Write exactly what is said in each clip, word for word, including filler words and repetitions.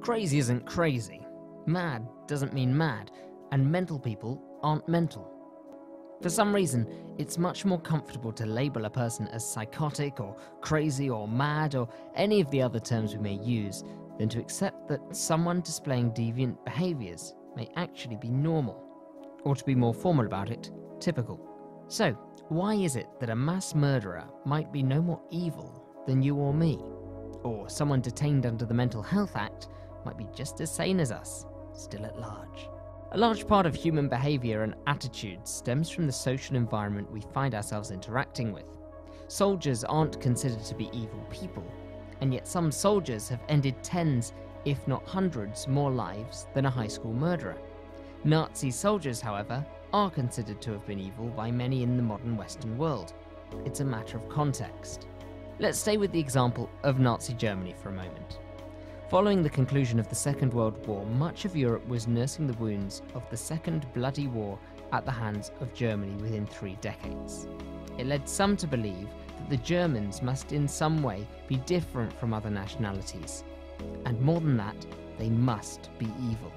Crazy isn't crazy. Mad doesn't mean mad, and mental people aren't mental. For some reason, it's much more comfortable to label a person as psychotic or crazy or mad or any of the other terms we may use than to accept that someone displaying deviant behaviours may actually be normal, or to be more formal about it, typical. So, why is it that a mass murderer might be no more evil than you or me? Or someone detained under the Mental Health Act might be just as sane as us, still at large? A large part of human behaviour and attitudes stems from the social environment we find ourselves interacting with. Soldiers aren't considered to be evil people, and yet some soldiers have ended tens, if not hundreds, more lives than a high school murderer. Nazi soldiers, however, are considered to have been evil by many in the modern Western world. It's a matter of context. Let's stay with the example of Nazi Germany for a moment. Following the conclusion of the Second World War, much of Europe was nursing the wounds of the Second Bloody War at the hands of Germany within three decades. It led some to believe that the Germans must in some way be different from other nationalities. And more than that, they must be evil.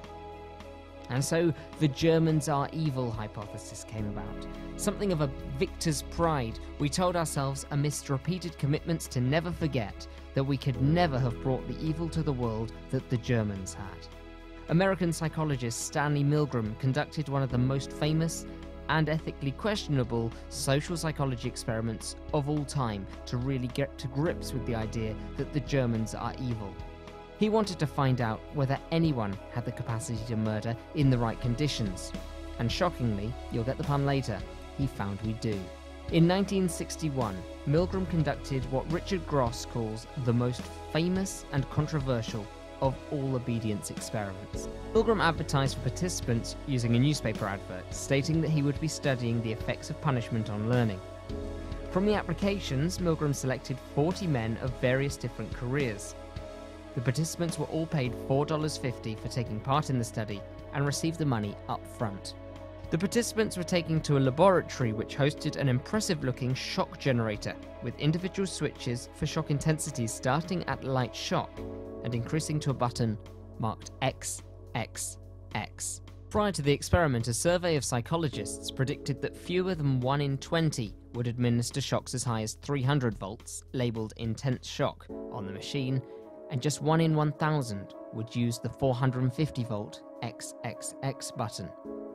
And so the Germans are evil hypothesis came about. Something of a victor's pride, we told ourselves amidst repeated commitments to never forget that we could never have brought the evil to the world that the Germans had. American psychologist Stanley Milgram conducted one of the most famous and ethically questionable social psychology experiments of all time to really get to grips with the idea that the Germans are evil. He wanted to find out whether anyone had the capacity to murder in the right conditions. And shockingly, you'll get the pun later, he found we do. In nineteen sixty-one, Milgram conducted what Richard Gross calls the most famous and controversial of all obedience experiments. Milgram advertised for participants using a newspaper advert, stating that he would be studying the effects of punishment on learning. From the applications, Milgram selected forty men of various different careers. The participants were all paid four dollars fifty for taking part in the study and received the money up front. The participants were taken to a laboratory which hosted an impressive-looking shock generator with individual switches for shock intensities starting at light shock and increasing to a button marked X X X. Prior to the experiment, a survey of psychologists predicted that fewer than one in twenty would administer shocks as high as three hundred volts, labelled intense shock, on the machine, and just one in one thousand would use the four hundred fifty volt X X X button.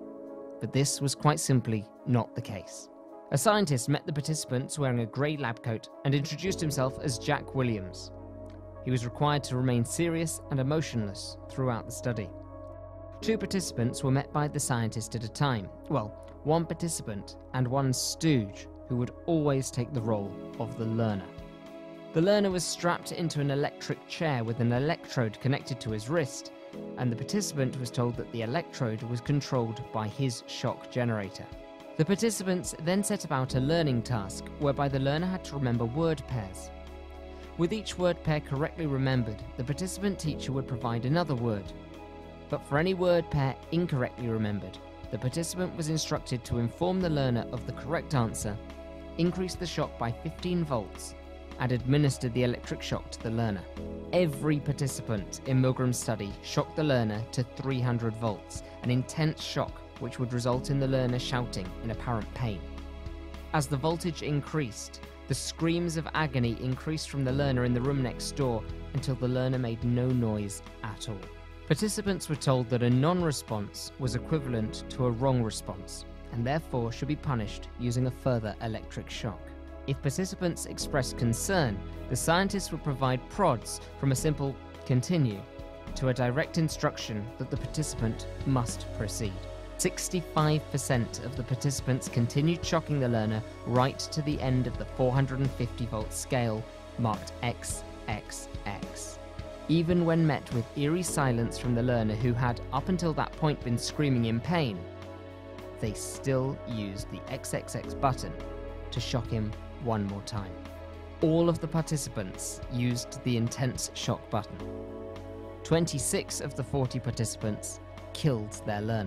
But this was quite simply not the case. A scientist met the participants wearing a grey lab coat and introduced himself as Jack Williams. He was required to remain serious and emotionless throughout the study. Two participants were met by the scientist at a time. Well, one participant and one stooge who would always take the role of the learner. The learner was strapped into an electric chair with an electrode connected to his wrist, and the participant was told that the electrode was controlled by his shock generator. The participants then set about a learning task whereby the learner had to remember word pairs. With each word pair correctly remembered, the participant teacher would provide another word. But for any word pair incorrectly remembered, the participant was instructed to inform the learner of the correct answer, increase the shock by fifteen volts, and administer the electric shock to the learner. Every participant in Milgram's study shocked the learner to three hundred volts, an intense shock which would result in the learner shouting in apparent pain. As the voltage increased, the screams of agony increased from the learner in the room next door until the learner made no noise at all. Participants were told that a non-response was equivalent to a wrong response, and therefore should be punished using a further electric shock. If participants expressed concern, the scientists would provide prods from a simple continue to a direct instruction that the participant must proceed. sixty-five percent of the participants continued shocking the learner right to the end of the four hundred fifty volt scale marked X X X. Even when met with eerie silence from the learner who had up until that point been screaming in pain, they still used the X X X button to shock him one more time. All of the participants used the intense shock button. twenty-six of the forty participants killed their learner.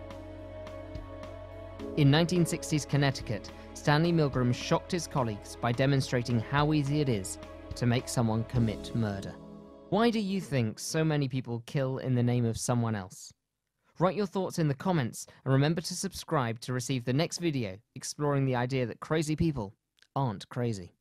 In nineteen sixties Connecticut, Stanley Milgram shocked his colleagues by demonstrating how easy it is to make someone commit murder. Why do you think so many people kill in the name of someone else? Write your thoughts in the comments and remember to subscribe to receive the next video exploring the idea that crazy people aren't crazy.